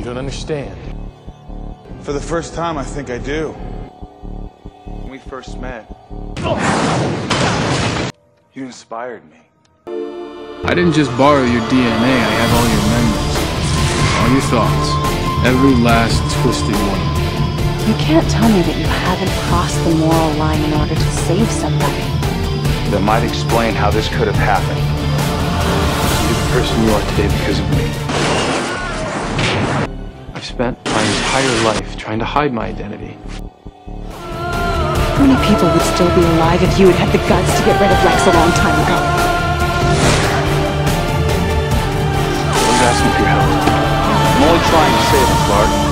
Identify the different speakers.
Speaker 1: You don't understand.
Speaker 2: For the first time, I think I do. When we first met, you inspired me.
Speaker 3: I didn't just borrow your DNA, I have all your memories. All your thoughts. Every last twisted one.
Speaker 4: You can't tell me that you haven't crossed the moral line in order to save somebody.
Speaker 2: That might explain how this could have happened.
Speaker 3: You're the person you are today because of me. I've spent my entire life trying to hide my identity.
Speaker 4: How many people would still be alive if you had had the guts to get rid of Lex a long time ago?
Speaker 3: I was asking for your help.
Speaker 2: I'm only trying to save him, Clark.